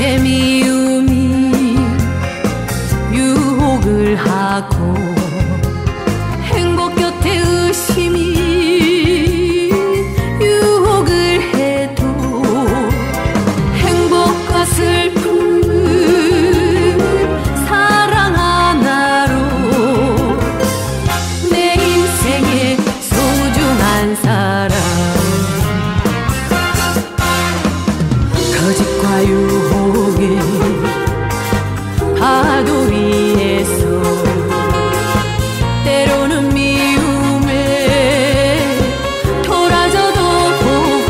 곁에 미움이 유혹을 하고 행복 곁에 의심이 유혹을 해도 행복과 슬픔 사랑 하나로 내 인생의 소중한 사람 거짓과 유혹의 파도 위에서 때로는 미움에 돌아져도 보고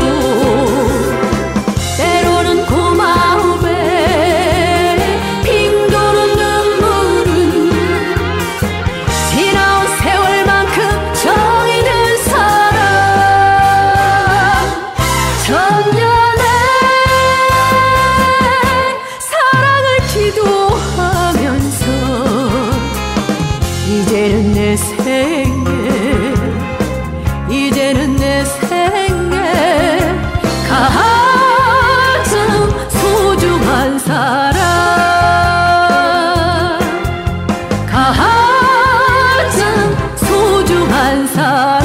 때로는 고마움에 빙 도는 눈물은 지나온 세월만큼 정이 든 사람 천년의 사랑을 기도하면서 이제는 내 생에 이제는 내 생에 가장 소중한 사람 가장 소중한 사람